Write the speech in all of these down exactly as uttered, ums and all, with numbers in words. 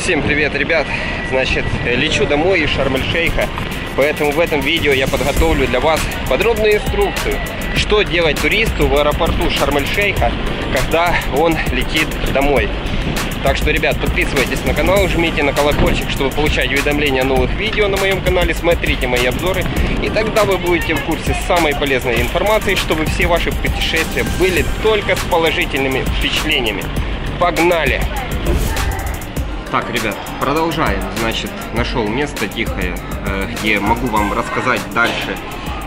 Всем привет, ребят! Значит, лечу домой из Шарм-эль-Шейха, поэтому в этом видео я подготовлю для вас подробную инструкцию, что делать туристу в аэропорту Шарм-эль-Шейха, когда он летит домой. Так что, ребят, подписывайтесь на канал, жмите на колокольчик, чтобы получать уведомления о новых видео на моем канале, смотрите мои обзоры, и тогда вы будете в курсе самой полезной информации, чтобы все ваши путешествия были только с положительными впечатлениями. Погнали! Так, ребят, продолжаем. Значит, нашел место тихое, где могу вам рассказать дальше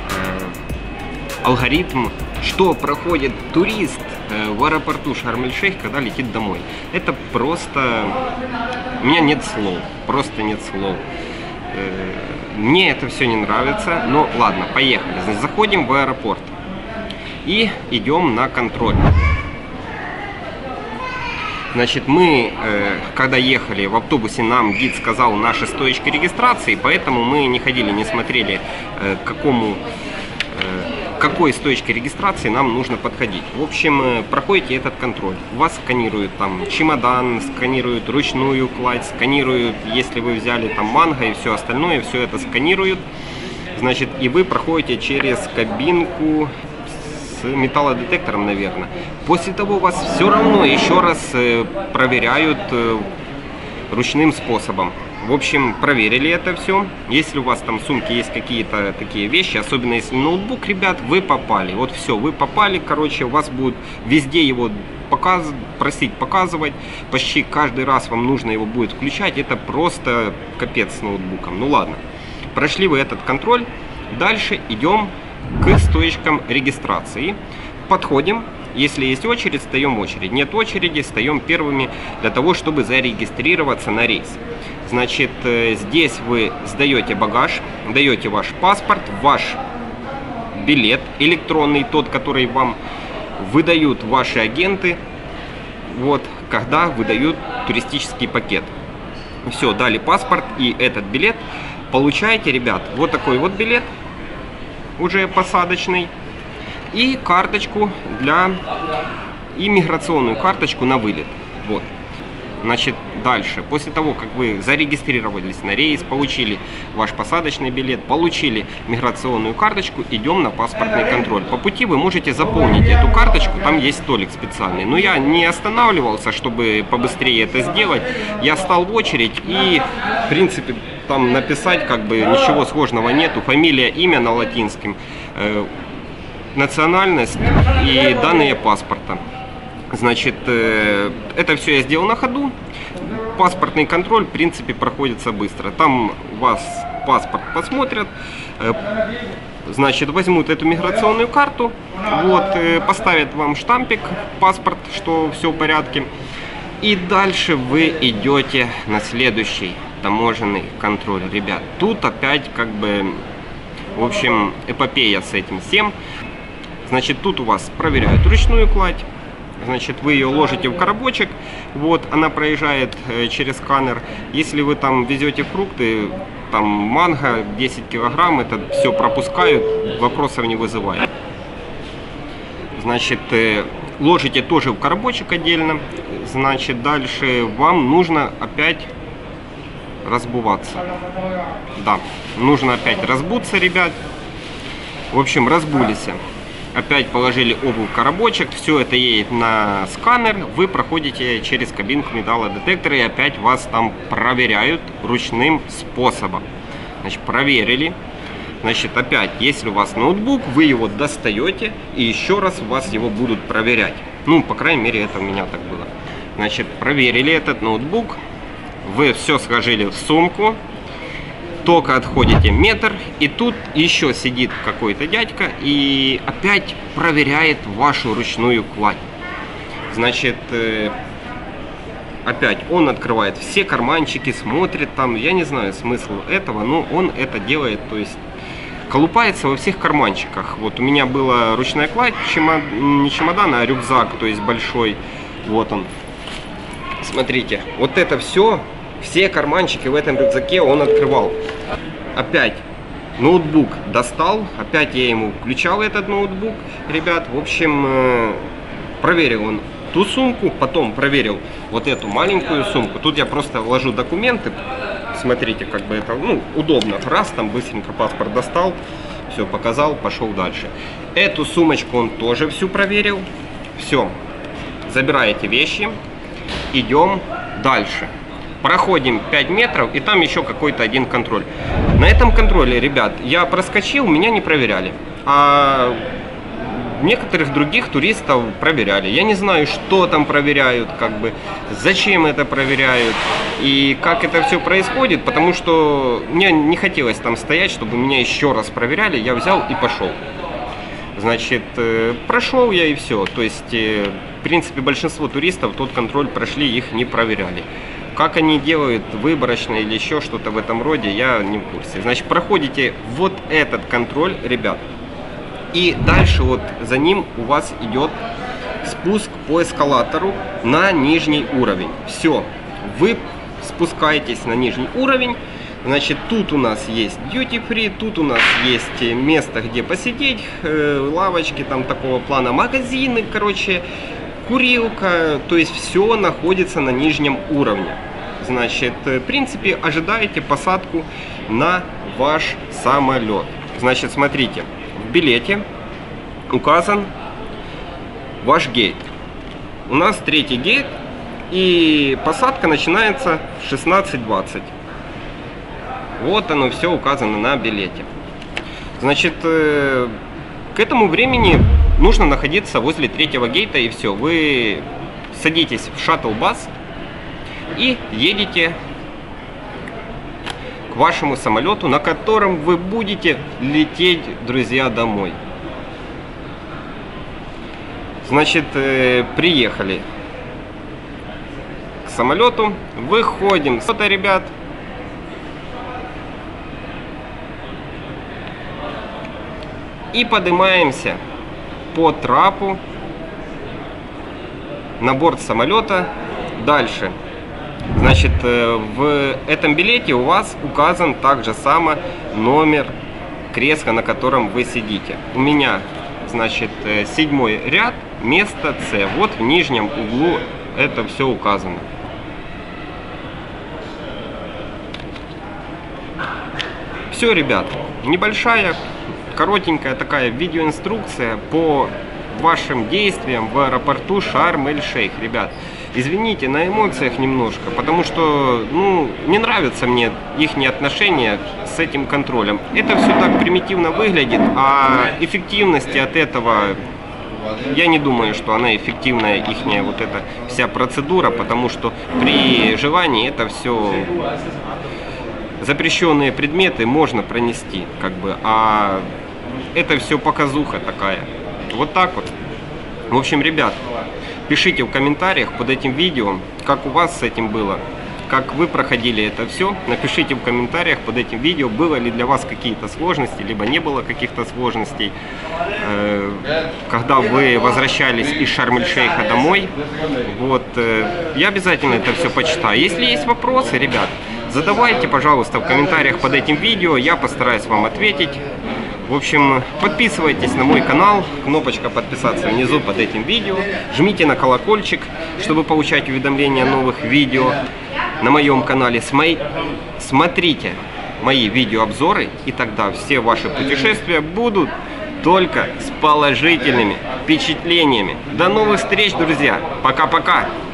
алгоритм, что проходит турист в аэропорту Шарм-эль-Шейх, когда летит домой. Это просто... У меня нет слов, просто нет слов. Мне это все не нравится, но ладно, поехали. Значит, заходим в аэропорт и идем на контроль. Значит, мы, э, когда ехали в автобусе, нам гид сказал наши стоечки регистрации, поэтому мы не ходили, не смотрели, э, к какому, э, какой стоечке регистрации нам нужно подходить. В общем, э, проходите этот контроль. Вас сканируют там чемодан, сканируют ручную кладь, сканируют, если вы взяли там манго и все остальное, все это сканируют. Значит, и вы проходите через кабинку с металлодетектором, наверное. После того вас все равно еще раз э, проверяют э, ручным способом. В общем, проверили это все. Если у вас там в сумке есть какие-то такие вещи, особенно если ноутбук, ребят, вы попали. Вот все, вы попали, короче, у вас будут везде его показ... просить показывать. Почти каждый раз вам нужно его будет включать. Это просто капец с ноутбуком. Ну ладно. Прошли вы этот контроль. Дальше идем к стоечкам регистрации. Подходим. Если есть очередь, встаем в очередь. Нет очереди, встаем первыми для того, чтобы зарегистрироваться на рейс. Значит, здесь вы сдаете багаж, даете ваш паспорт, ваш билет электронный, тот, который вам выдают ваши агенты, вот, когда выдают туристический пакет. Все, дали паспорт и этот билет. Получаете, ребят, вот такой вот билет, уже посадочный, и карточку для иммиграционную карточку на вылет. Вот. Значит, дальше, после того, как вы зарегистрировались на рейс, получили ваш посадочный билет, получили миграционную карточку, идем на паспортный контроль. По пути вы можете заполнить эту карточку, там есть столик специальный. Но я не останавливался, чтобы побыстрее это сделать. Я стал в очередь и, в принципе, там написать как бы ничего сложного нету. Фамилия, имя на латинском, э, национальность и данные паспорта. Значит, э, это все я сделал на ходу. Паспортный контроль, в принципе, проходится быстро. Там у вас паспорт посмотрят, э, значит, возьмут эту миграционную карту, вот, э, поставят вам штампик, паспорт, что все в порядке. И дальше вы идете на следующий таможенный контроль, ребят. Тут опять как бы, в общем, эпопея с этим всем. Значит, тут у вас проверяют ручную кладь. Значит, вы ее ложите в коробочек, вот, она проезжает э, через сканер. Если вы там везете фрукты, там манго, десять килограмм, это все пропускают, вопросов не вызывает. Значит, э, ложите тоже в коробочек отдельно. Значит, дальше вам нужно опять разбуваться. Да, нужно опять разбуться, ребят. В общем, разбулись. Опять положили обувь в коробочек, все это едет на сканер, вы проходите через кабинку металлодетектора и опять вас там проверяют ручным способом. Значит, проверили. Значит, опять, если у вас ноутбук, вы его достаете и еще раз вас его будут проверять. Ну, по крайней мере, это у меня так было. Значит, проверили этот ноутбук, вы все сложили в сумку. Только отходите метр, и тут еще сидит какой-то дядька и опять проверяет вашу ручную кладь. Значит, э, опять он открывает все карманчики, смотрит там, я не знаю смысл этого, но он это делает, то есть колупается во всех карманчиках. Вот у меня была ручная кладь, чемод... не чемодан, а рюкзак, то есть большой, вот он. Смотрите, вот это все. Все карманчики в этом рюкзаке он открывал. Опять ноутбук достал. Опять я ему включал этот ноутбук. Ребят, в общем, проверил он ту сумку, потом проверил вот эту маленькую сумку. Тут я просто ложу документы, смотрите, как бы это, ну, удобно. Раз, там быстренько паспорт достал, все показал, пошел дальше. Эту сумочку он тоже всю проверил. Все, забираете вещи, идем дальше. Проходим пять метров, и там еще какой-то один контроль. На этом контроле, ребят, я проскочил, меня не проверяли. А некоторых других туристов проверяли. Я не знаю, что там проверяют, как бы, зачем это проверяют и как это все происходит, потому что мне не хотелось там стоять, чтобы меня еще раз проверяли. Я взял и пошел. Значит, прошел я и все. То есть, в принципе, большинство туристов тот контроль прошли, их не проверяли. Как они делают, выборочно или еще что-то в этом роде, я не в курсе. Значит, проходите вот этот контроль, ребят. И дальше вот за ним у вас идет спуск по эскалатору на нижний уровень. Все, вы спускаетесь на нижний уровень. Значит, тут у нас есть duty free, тут у нас есть место, где посидеть, лавочки там такого плана, магазины, короче, курилка. То есть все находится на нижнем уровне. Значит, в принципе, ожидаете посадку на ваш самолет. Значит, смотрите, в билете указан ваш гейт. У нас третий гейт, и посадка начинается в шестнадцать двадцать. Вот оно все указано на билете. Значит, к этому времени нужно находиться возле третьего гейта, и все. Вы садитесь в шаттл-бас и едете к вашему самолету, на котором вы будете лететь, друзья, домой. Значит, приехали к самолету, выходим. Вот, ребят, и поднимаемся по трапу на борт самолета. Дальше, значит, в этом билете у вас указан также само номер кресла, на котором вы сидите. У меня, значит, седьмой ряд, место С. Вот в нижнем углу это все указано. Все, ребят, небольшая, коротенькая такая видеоинструкция по вашим действиям в аэропорту Шарм-эль-Шейх, ребят. Извините, на эмоциях немножко, потому что, ну, не нравятся мне их отношения с этим контролем. Это все так примитивно выглядит, а эффективности от этого, я не думаю, что она эффективная, ихняя вот эта вся процедура, потому что при желании это все... Запрещенные предметы можно пронести, как бы, а это все показуха такая. Вот так вот. В общем, ребят, пишите в комментариях под этим видео, как у вас с этим было, как вы проходили это все. Напишите в комментариях под этим видео, было ли для вас какие-то сложности, либо не было каких-то сложностей, когда вы возвращались из Шарм-эль-Шейха домой. Вот, я обязательно это все почитаю. Если есть вопросы, ребят, задавайте, пожалуйста, в комментариях под этим видео, я постараюсь вам ответить. В общем, подписывайтесь на мой канал, кнопочка подписаться внизу под этим видео. Жмите на колокольчик, чтобы получать уведомления о новых видео на моем канале. Смотрите мои видеообзоры, и тогда все ваши путешествия будут только с положительными впечатлениями. До новых встреч, друзья! Пока-пока!